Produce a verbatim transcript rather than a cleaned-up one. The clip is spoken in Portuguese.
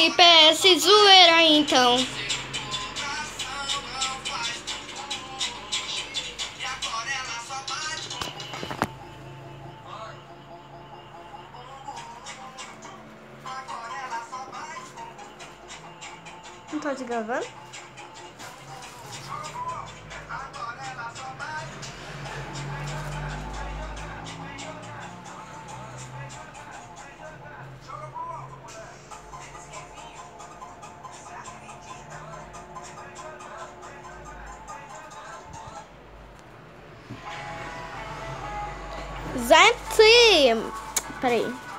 Felipe é esse zoeira então. Não tô te gravando? Gente, peraí.